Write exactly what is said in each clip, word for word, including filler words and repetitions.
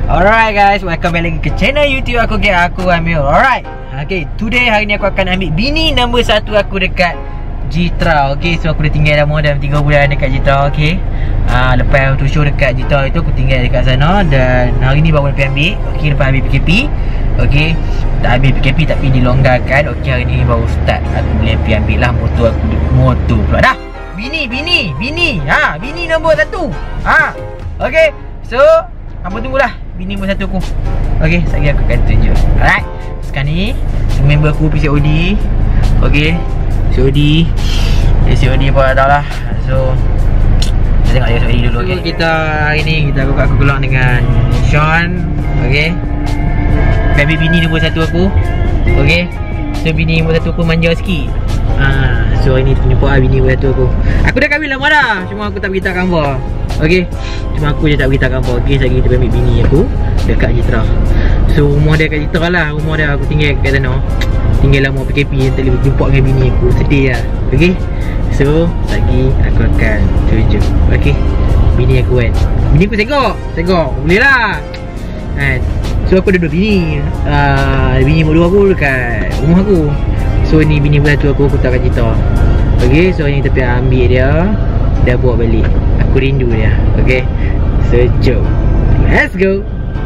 Alright guys, welcome back lagi ke channel YouTube aku, okay, aku Amir. Alright, okay, today hari ni aku akan ambil bini nombor satu aku dekat Jitra. Okay, so aku dah tinggal dah more dalam tiga bulan dekat Jitra. Okay, uh, lepas tu show dekat Jitra itu aku tinggal dekat sana. Dan hari ni baru lepas ambil. Okay, lepas ambil P K P. Okay, dah ambil P K P tapi dilonggarkan. Okay, hari ni baru start. Aku boleh pergi ambil lah motor aku. Motor pula dah. Bini, bini, bini. Ha, bini nombor satu. Ha, okay, so hampa tunggulah bini nombor satu aku. Okay, sekejap aku akan tunjuk. Alright, sekarang ni member aku P C O D. Okay, P C O D P C O D pun dah lah. So kita tengok dia P C O D dulu. Okay, kita hari ni kita aku, aku keluar dengan Sean. Okay, baby bini nombor satu aku. Okay, so bini nombor satu aku manja sikit. Ah, so hari ni penyumpuk lah bini nombor satu aku. Aku dah kahwin lama dah, cuma aku tak beritahu gambar. Okay, cuma aku je tak beritahu gambar. Okay, saya kita ambil bini aku dekat Jitra. So rumah dia kat Jitra lah. Rumah dia aku tinggal kat sana. Tinggal lama P K P, nanti boleh jumpa dengan bini aku. Sedih lah. Okay, so lagi aku akan tunjuk. Okay, bini aku kan. Bini aku segok. Segok, boleh lah kan. So aku ada dua bini. uh, Bini nombor dua aku dekat rumah aku. So ni bini nombor satu aku, aku tak kat Jitra. Okay, so ni kita pergi ambil dia. Dah bawa balik. Aku rindu dia. Okay, so jom, let's go.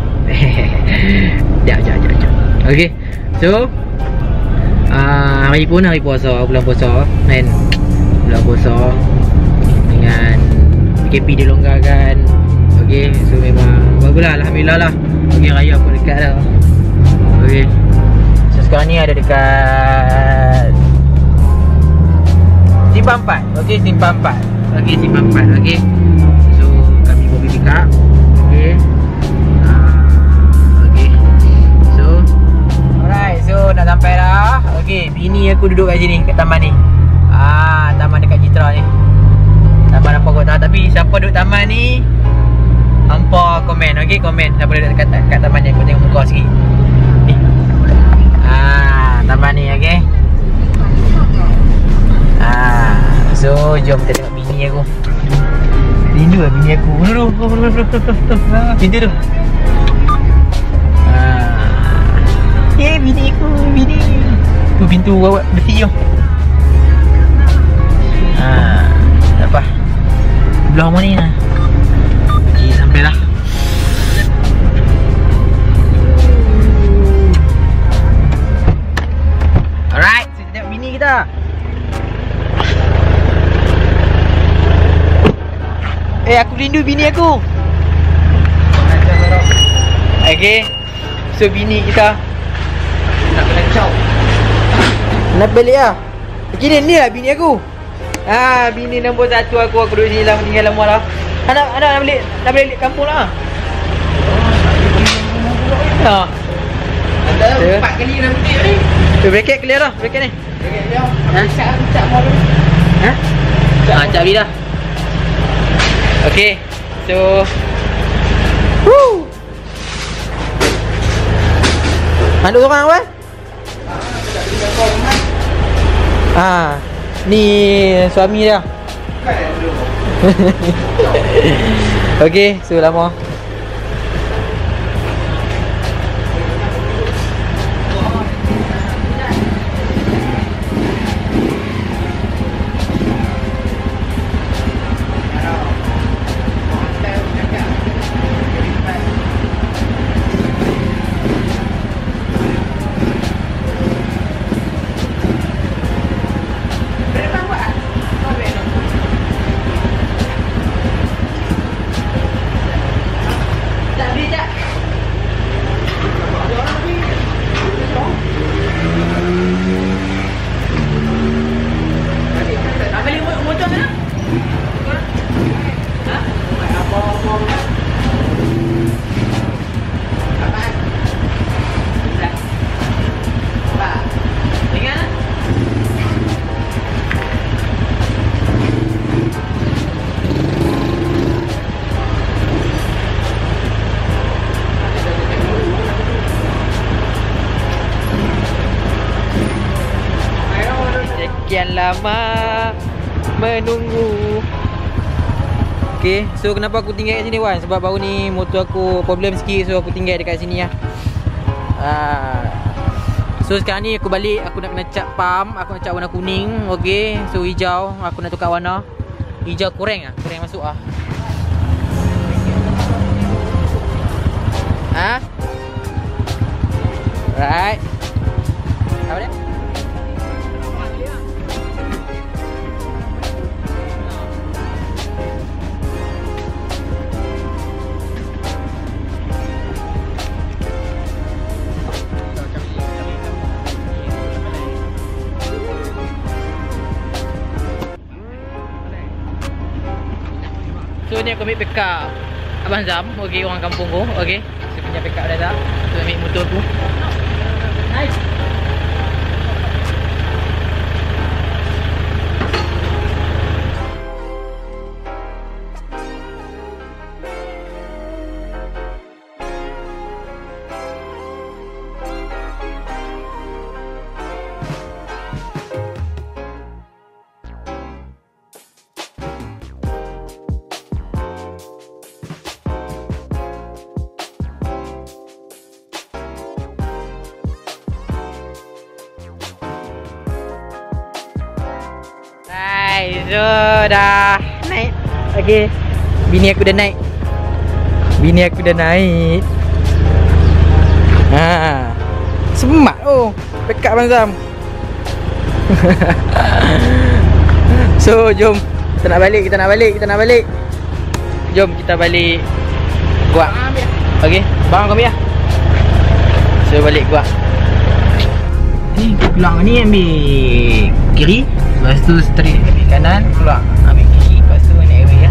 Jap, jap, jap, jap. Okay, so uh, hari pun hari puasa, bulan puasa kan. Bulan puasa dengan P K P dilonggarkan. Okay, so memang baguslah, alhamdulillah lah. Okay, raya pun dekat dah. Okay, so sekarang ni ada dekat Simpang empat. Okay, Simpang empat. Okay, Simpang empat. Okay, so kami bawa pick up. Okay, uh, okay, so alright, so nak sampai dah. Okay, bini aku duduk kat sini, kat taman ni. Ah, taman dekat Jitra ni. Taman apa kau tahu, tapi siapa duduk taman ni hampa komen. Okay, komen siapa duduk kat, kat taman ni. Aku tengok muka sikit ni. Ah, taman ni. Okay, ah, so jom kita tengok bini aku. Rindu lah bini aku. Dulu, pintu tu. Ah, eh, bini aku, bini. Tu pintu awak besi tu. Ah, tak apa. Belah mana ni lah. Okay, sampai dah. Alright, so kita tengok bini kita. Eh, aku rindu bini aku. Okay, so bini kita nak kena caw. Nak balik lah. Okay, ni lah bini aku. Ah, bini nombor satu aku. Aku duduk sini lama, tinggal lama lah. Anak, anak nak balik, nak balik kampung lah. Ha, ada empat kali dah putih ni. Tu bracket clear dah, bracket ni. Bracket dia. Ha, cak cak mau dulu. Ha? Ha, cak bila. Okay, so woo. Handuk orang apa? Ah, ni suami dia. Okay, so lama. Sekian lama menunggu. Okay, so kenapa aku tinggal kat sini Wan? Sebab baru ni motor aku problem sikit, so aku tinggal dekat sini lah. uh, So sekarang ni aku balik, aku nak kena cat pump. Aku nak cat warna kuning. Okay, so hijau aku nak tukar warna. Hijau kurang lah, kurang masuk lah. Ha? Right. Apa dia? So ni aku ambil pick up Abang Zam, okay, orang kampung aku, okay. Saya pinjam pick up dah tak, untuk ambil motor tu. Nice. So dah naik. Okay, bini aku dah naik. Bini aku dah naik. Ha, semak oh, dekat Abang Zam. So jom, kita nak balik, kita nak balik, kita nak balik. Jom kita balik Guak. Okay, bang kau ambil lah. So balik Guak. Ni pulang ni ambil kiri, lepas tu straight ambil kanan, keluar ambil kiri, lepas tu naik away lah.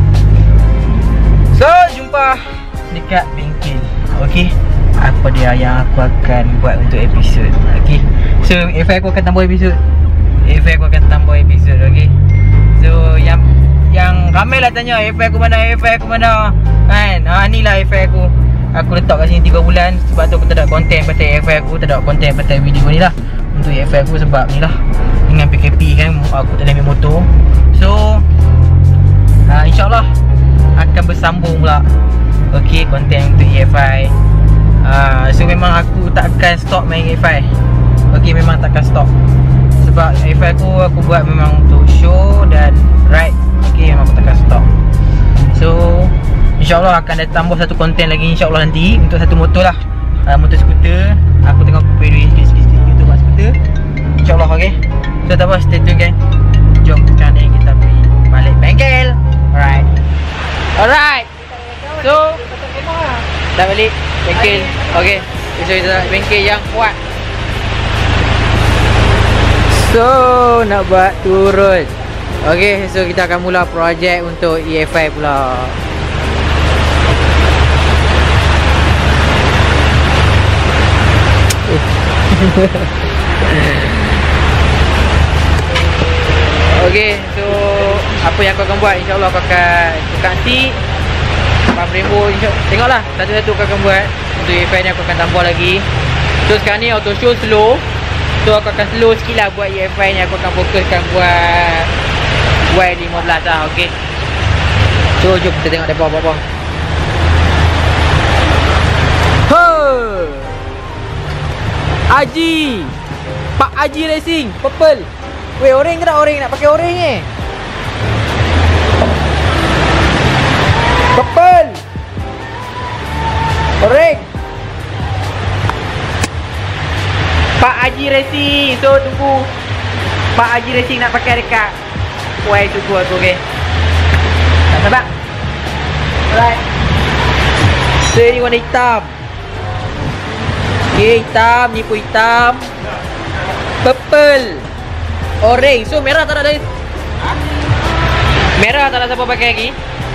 So jumpa dekat bengkel. Okay, apa dia yang aku akan buat untuk episod. Okay, so F I aku akan tambah episod. F I aku akan tambah episod. Okay, so yang yang ramai lah tanya F I aku mana, F I aku mana kan. Ha, ni lah F I aku. Aku letak kat sini tiga bulan. Sebab tu aku tak ada konten pasal F I aku, tak ada konten pasal video ni lah. Untuk F I aku sebab ni lah, dengan P K P kan, aku tak ada ambil motor. So uh, InsyaAllah akan bersambung pula. Okay, konten untuk E F I. uh, So memang aku tak akan stop main F I. Okay, memang tak akan stop. Sebab F I aku, aku buat memang untuk show dan ride. Okay, memang aku tak akan stop. So InsyaAllah akan ada tambah satu konten lagi InsyaAllah nanti, untuk satu motor lah, uh, motor skuter. Aku tengok aku duit sikit-sikit untuk buat skuter, InsyaAllah. Okay, so tak apa, stay tune kan. Jom sekarang ni kita pergi balik bengkel. Alright. Alright. So dah balik bengkel. Okay, so kita nak bengkel yang kuat. So nak buat turun. Okay, so kita akan mula projek untuk E F I pula. Okay, so apa yang aku akan buat, InsyaAllah aku akan tukar seat, pump rainbow, tengoklah satu-satu aku akan buat. Untuk E F I ni aku akan tambah lagi. So sekarang ni auto show slow, so aku akan slow sikit lah buat E F I ni. Aku akan fokuskan buat Y lima belas lah. Okay, so jom kita tengok mereka apa-apa. Haji, Pak Haji Racing, purple. Weh, orange ke tak orange? Nak pakai orange ni. Purple, orange. Pak Haji Racing. So tunggu Pak Haji Racing nak pakai dekat Y tunggu aku. Okay, tak sabar. Alright, so ni warna hitam. Okay, hitam, ni pun hitam. Purple, orange. So merah tak ada. Merah tak ada siapa pakai lagi.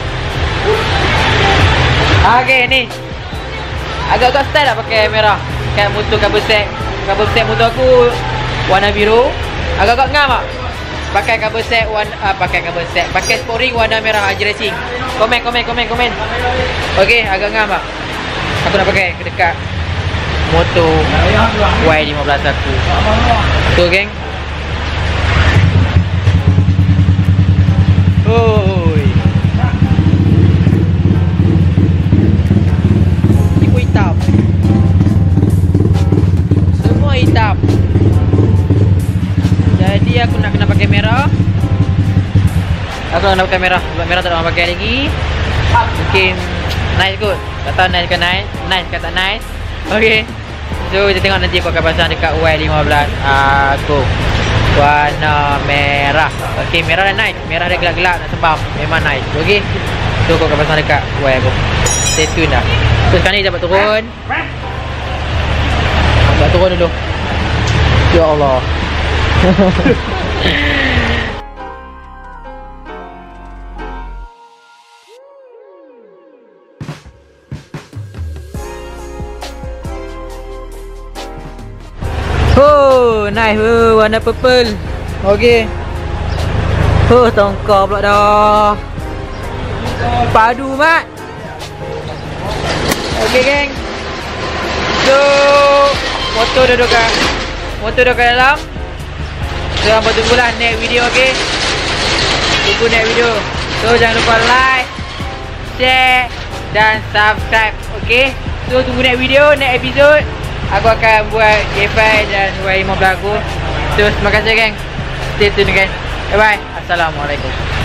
Okay, ni agak-agak style lah pakai merah. Kat motor cover set, cover set motor aku warna biru. Agak-agak ngam tak pakai cover set warna, uh, pakai cover set, pakai sporing warna merah Haji Racing. Komen, komen, komen, komen. Okay, agak ngam tak aku nak pakai ke dekat motor Y lima belas aku. So geng, oi, aku nak pakai merah. Sebab merah tak ada orang pakai lagi. Mungkin nice kot. Tak tahu nice ke nice. Nice ke tak nice. Okay. So kita tengok nanti aku akan pasang dekat Y lima belas aku. Warna merah. Okay, merah dah nice. Merah dah gelap-gelap nak sebam. Memang nice. Okay. So aku akan pasang dekat Y aku. Stay tune dah. So sekarang ni kita buat turun. Buat turun dulu. Ya Allah. Oh, nice. Oh, warna purple. Okay. Oh, tongkar pula dah. Padu mat. Okay, geng. So, motor dah duduk kat motor dah kat dalam. So, hampa tunggulah next video, okay. Tunggu next video. So, jangan lupa like, share dan subscribe, okay. So, tunggu next video, next episode. Aku akan buat G five dan Y lima belas aku. So, terima kasih, geng. Stay tune, geng. Bye-bye. Assalamualaikum.